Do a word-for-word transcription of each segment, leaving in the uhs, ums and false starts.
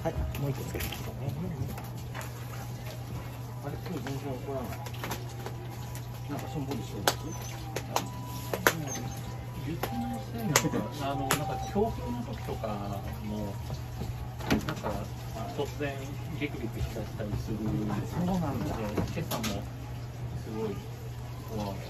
はい、もう一個つけてくださいね。あれ、今日全然怒らない。なんかしょんぼりしてる。 言ってませんよ。あの、なんか強風の時とかも、なんか突然ビクビクしだしたりするんですよ。 そうなんだ。 今朝もすごい怖い。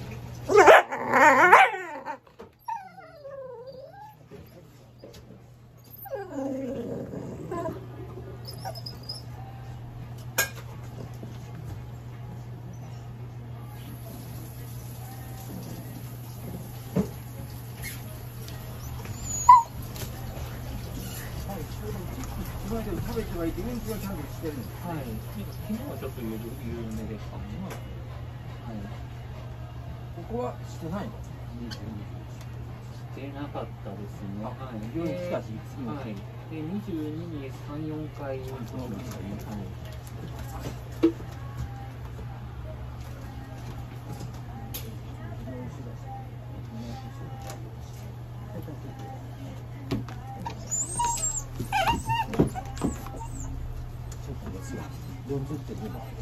食べてはいて、人気はちゃんとしてるんです。 はい。昨日はちょっと有名でしたね。はい。 ここはしてないの？ してなかったですね。はい。 病院来たし、次のはい。で、にじゅうににさん、よんかい行きましたね。はい。 よんじゅってんにも。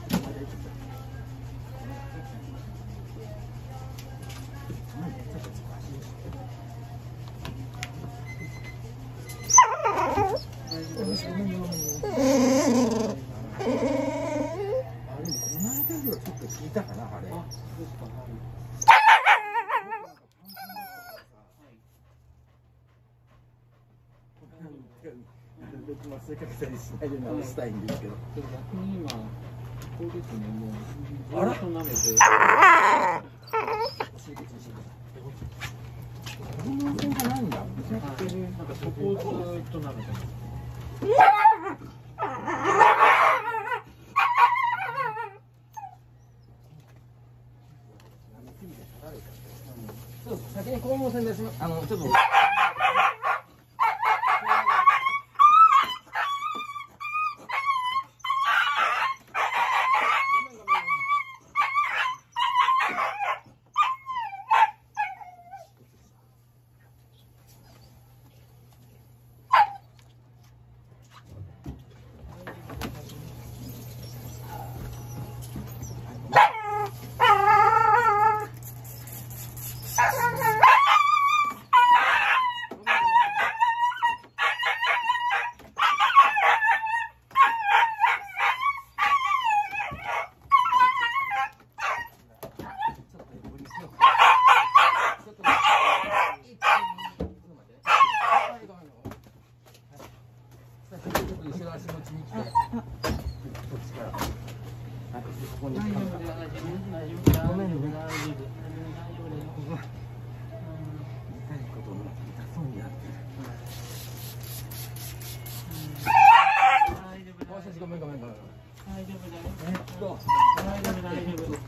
聞いたかな、あれ。あ、そうですか。はい。忘れかけたりしないで直したいんですけど。 逆に今、ここですね、もう。 あら。 と舐めて。 この温泉じゃないんだ。 なんかそこをずっと舐めてます。 先に肛門腺出します。あのちょっと。ごめんごめんごめん。大丈夫だよ。えっと、大丈夫大丈夫。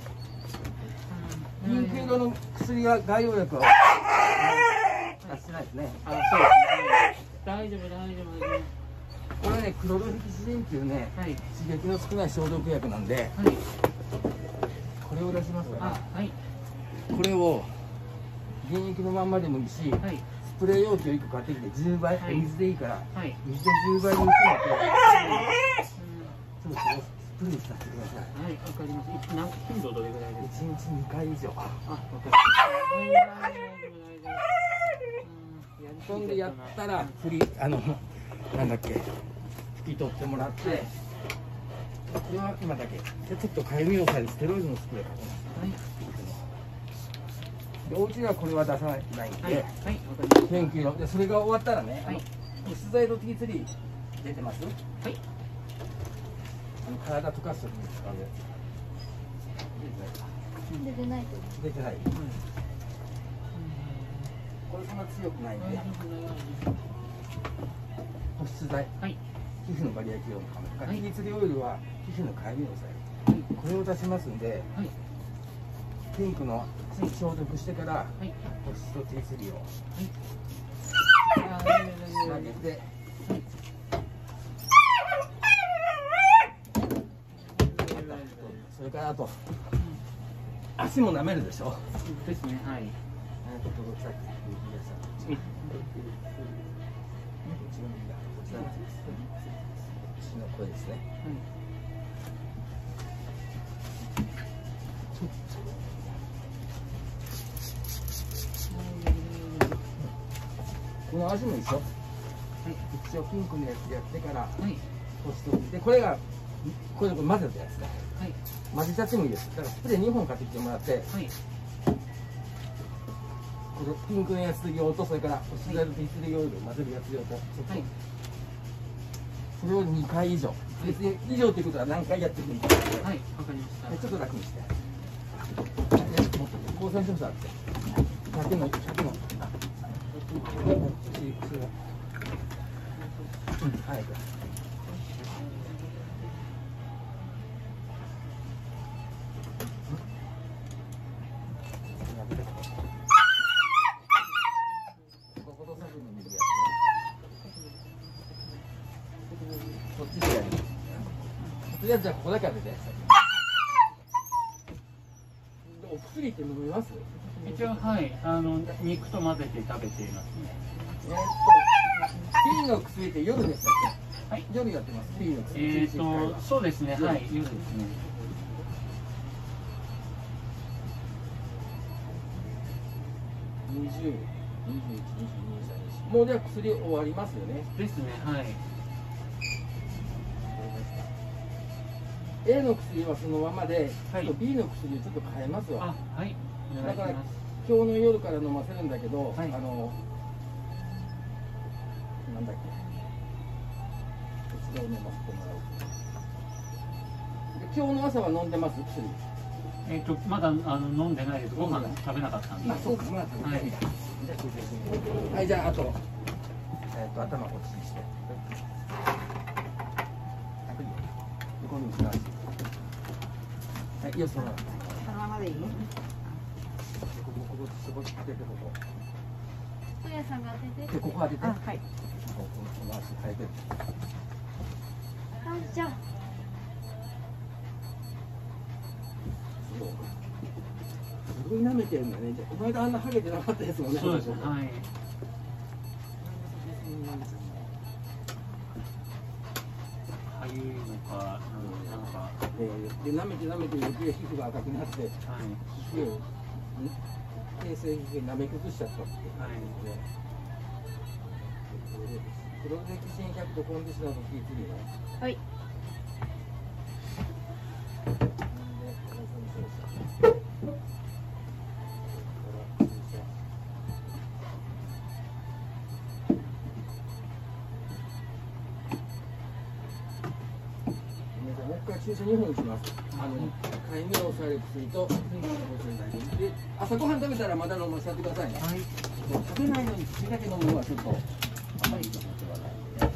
ピンク色の薬は外用薬は出してないですね。 あ、そうですね。大丈夫大丈夫。 これね、クロルフィキシジンっていうね、はい、刺激の少ない消毒薬なんで、はい、これを出しますから、はい、これを原液のまんまでもいいし、はい、スプレー容器をいっこ買ってきてじゅうばい、はい、水でいいから、はい、水でじゅうばいに薄めて、ちょっとスプレーさせてください。 はい、わかります。何頻度どれぐらいですか？ いちにちにかい以上。あ、わかりました。そんでやったら振りあのなんだっけ拭き取ってもらって、これは今だけでちょっとかゆみを抑えるステロイドのスプレーかけます。はい。でお家ではこれは出さないんで、はい、はい、わかりました。ピンク色でそれが終わったらね、はい、薄剤の ティースリー 出てます？はい。あの体溶かす時に使うやつ。 出てないと。 出てない。うん、これそんな強くないんで。保湿剤。はい。皮膚のバリア機能のためとか、ティースリーオイルは皮膚のかゆみを抑える。はい。これを出しますんで。はい。ピンクの消毒してから、はい、保湿と ティースリー を。はい。投げて。はい。それからあと、足も舐めるでしょ。 ですね。はい。 ちょっとどっちだっけ？こっちだ。こっちだ。 これですね。この足も一緒。はい、一応ピンクのやつやってから、はい、こうしておいて、これがこれで混ぜたやつか。はい、混ぜちゃってもいいです。だからスプレーにほん買ってきてもらって、はい、このピンクのやつ用と、それからシザルティス用で混ぜるやつ用と、はい、それをにかい以上、はい、別に以上ということは何回やってもいいんですけど、はい、わかりました。ちょっと楽にして、もっと交換調査あって、ひゃくのひゃくの。うん、はい。こっちでやる。とりあえずじゃあここだけ当てて。お薬って飲みます？ 一応はい、あの肉と混ぜて食べていますね。 えーっと、P の薬って夜でしたっけ？はい、夜やってます。P の薬。 えーっと、そうですね、はい、夜ですね。 にじゅう、にじゅういち、にじゅうに、にじゅうさん、もうじゃあ薬終わりますよね。 ですね、はい。 A の薬はそのままで、はい、B の薬をちょっと変えますわ。 あ、はい。 だから今日の夜から飲ませるんだけど、はい、あのなんだっけ、こちらを飲ませてもらう。で今日の朝は飲んでます薬？ えっとまだあの飲んでないです。ご飯食べなかったんで。 あ、そうか、まだ食べない。はい。はい、じゃああとえっと頭こっちにして。ここにします。はい、よその。そのままでいい？ここここそこ当ててここ。 本屋さんが当てて。 でここ当てて。はい。この足変えて。 あ、じゃあ。 すごい舐めてるんだね。じゃあこの間あんなハゲてなかったですもんね。 そうです。はい。かゆいのか、なんか。 で、舐めて舐めて余計皮膚が赤くなって、はい、皮膚を形成皮膚で舐め崩しちゃったっていう感じですね。プロゼキシンひゃくとコンディショナーのキーツリーね。 はい。 注射にほんします。あの、かゆみを抑える薬と、で、朝ごはん食べたらまだ飲ませてくださいね。はい。食べないのに口だけ飲むのはちょっと、あまりいいと思ってはないので。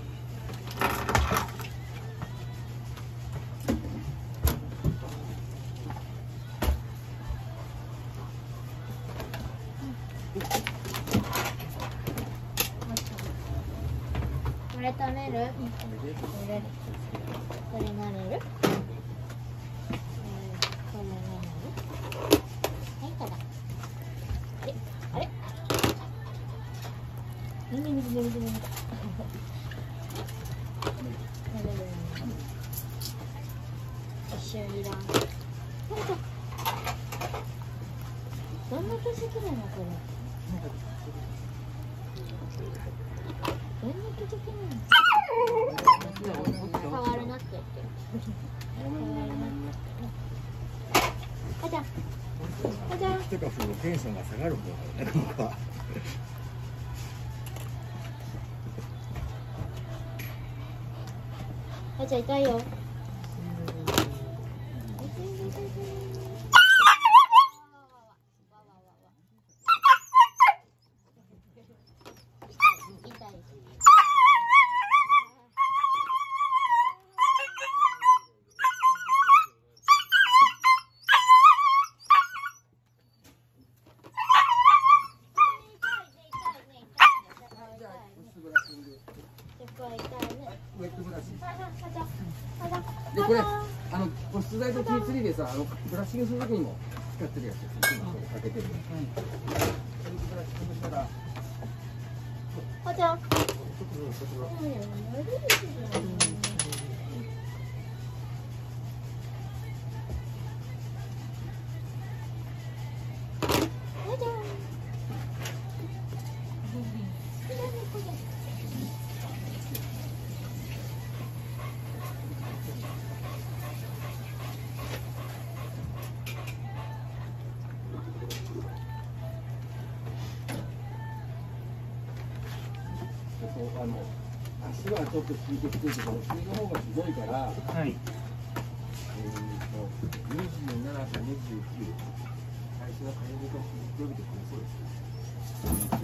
これ食べる？これ、これなれる？一緒にいらん。どんな景色なのこれ。どんな景色なの。変わるなって言って。あじゃあ。あじゃあ。 とかそのテンションが下がる方だね。なんか。 あじゃあ痛いよ。 でこれあの保湿剤とティーツリーでさ、あのブラッシングするときにも使ってるやつです。今これかけてる。はい。それブラッシングしたら。 あじゃあ。 足はちょっと効いてきてるけど、お尻の方がひどいから、 はい。 えーと、にじゅうななかにじゅうきゅう、最初はかゆみが伸びてくるそうです。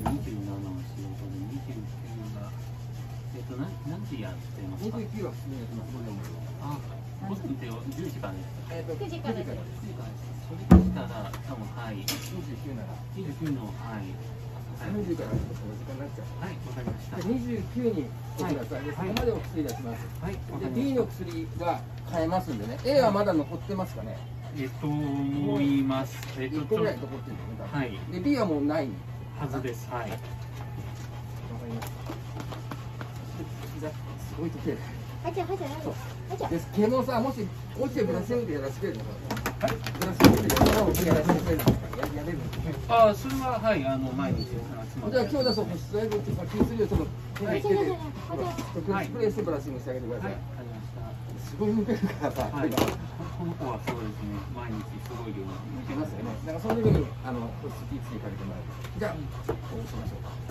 にじゅうななの仕事で、にじゅうきゅうが、えっと、何何時やってますか？ にじゅうきゅうは普通にやってます。 あ、ボスってじゅうじからですか？ えっと、 くじからです。 くじから、多分、はい。 にじゅうきゅうなら、 にじゅうきゅうの、はい。 さんじからちょっとお時間になっちゃう。 はい、わかりました。 でにじゅうきゅうにしてください。でそこまでお薬出します。 はい、わかでりま B しの薬が買えますんでね。A はまだ残ってますかね。 た。えっと、思います。えっと、 いっこぐらい残ってるんでね。多分はい。 で B はもうない。 はずです。はい。 わかりました。膝すごい時計。 はちゃはちゃはちゃはちゃ。 です。ケモンさんもし落ちてブラッシングでやらせてくれるのか。はい。ブラッシングでやらせてくれるのか。ややれるんですね。 ああ、それは、はい、あの、毎日、集まじゃあ今日だと保湿剤とさっきするよちょっと手につけて、 はいスプレーしてブラッシングしてあげてくださはい、 い。 わかりました。 すごい抜けるからさ。 はい、 手がこの子はそうですね、毎日すごい量抜けますよね。だからその時にあの保湿気付けかけてもらう。じゃあこうしましょうか。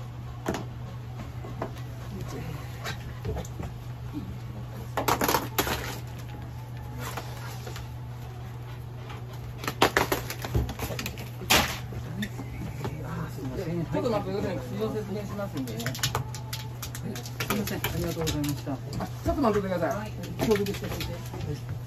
ちょっと待ってください。薬を説明しますんでね。 すみません、ありがとうございました。 ちょっと待ってください。協力してくれて。